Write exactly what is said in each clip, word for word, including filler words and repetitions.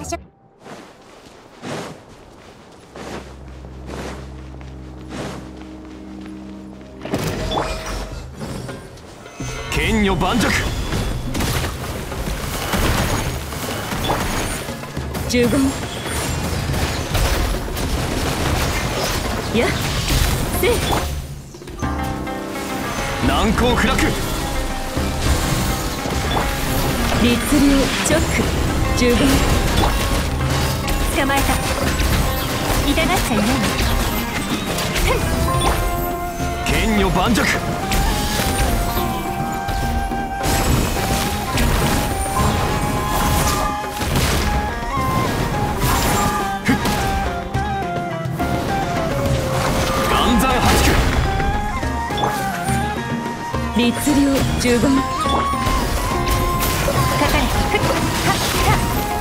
所。 剣女盤石。 十言。やせい。 難攻不落。 律令チョック。十言。捕まえた。痛がっちゃいない。 剣女盤石。 律令十言。かかれ。ふっはっは。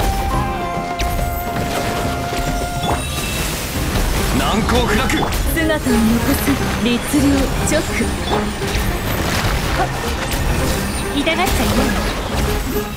難攻不落。 姿を残す律令チョック。はっ痛がっちゃいない。